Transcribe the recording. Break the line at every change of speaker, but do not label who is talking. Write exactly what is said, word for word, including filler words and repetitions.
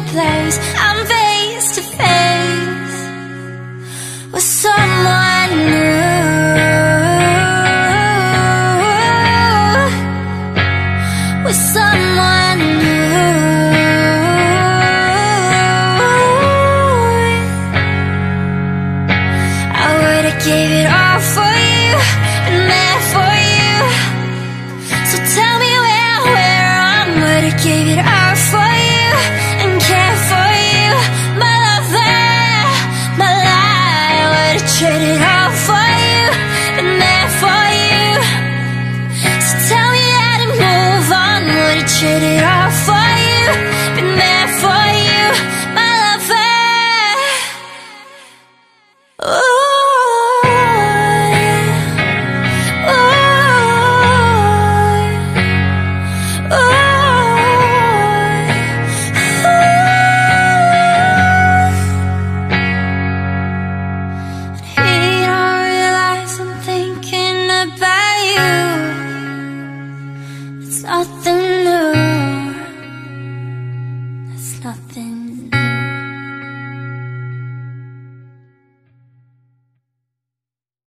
place. I'm face to face with someone new, with someone new. I would've gave it all for you, been there for you. So tell me where, where I'm. Would've gave it all for you and care for you, my lover, my life. Would've traded all for you, been there for you. So tell me how to move on. Would've traded all for you, been there for you, my lover. Ooh. Nothing new, it's nothing